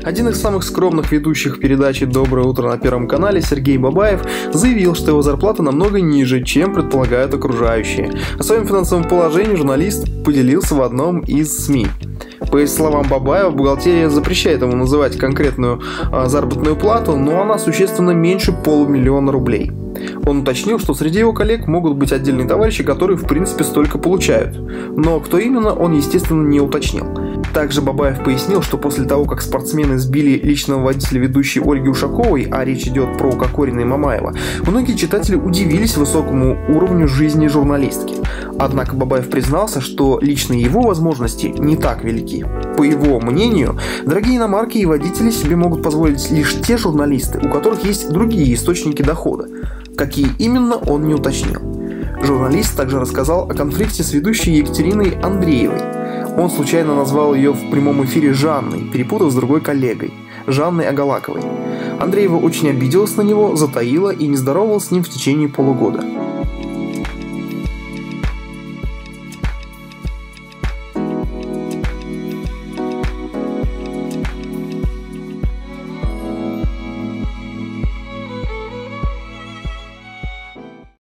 Один из самых скромных ведущих передачи «Доброе утро» на Первом канале, Сергей Бабаев, заявил, что его зарплата намного ниже, чем предполагают окружающие. О своем финансовом положении журналист поделился в одном из СМИ. По словам Бабаева, бухгалтерия запрещает ему называть конкретную заработную плату, но она существенно меньше 500 000 рублей. Он уточнил, что среди его коллег могут быть отдельные товарищи, которые в принципе столько получают. Но кто именно, он, естественно, не уточнил. Также Бабаев пояснил, что после того, как спортсмены сбили личного водителя ведущей Ольги Ушаковой, а речь идет про Кокорина и Мамаева, многие читатели удивились высокому уровню жизни журналистки. Однако Бабаев признался, что лично его возможности не так велики. По его мнению, дорогие иномарки и водители себе могут позволить лишь те журналисты, у которых есть другие источники дохода. Какие именно, он не уточнил. Журналист также рассказал о конфликте с ведущей Екатериной Андреевой. Он случайно назвал ее в прямом эфире Жанной, перепутав с другой коллегой, Жанной Агалаковой. Андреева очень обиделась на него, затаила и не здоровалась с ним в течение полугода.